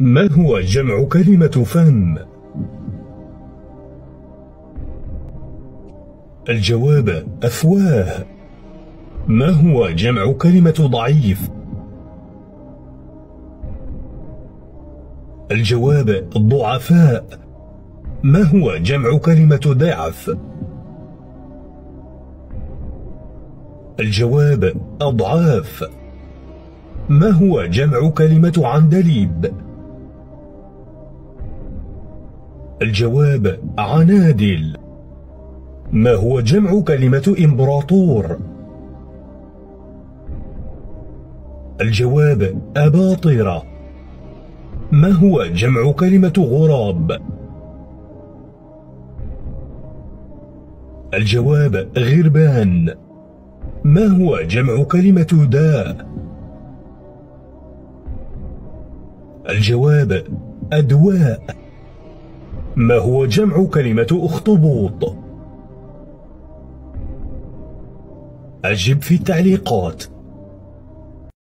ما هو جمع كلمة فم؟ الجواب أفواه. ما هو جمع كلمة ضعيف؟ الجواب ضعفاء. ما هو جمع كلمة ضعف؟ الجواب أضعاف. ما هو جمع كلمة عندليب؟ الجواب عنادل. ما هو جمع كلمة إمبراطور؟ الجواب أباطرة. ما هو جمع كلمة غراب؟ الجواب غربان. ما هو جمع كلمة داء؟ الجواب أدواء. ما هو جمع كلمة أخطبوط؟ أجب في التعليقات.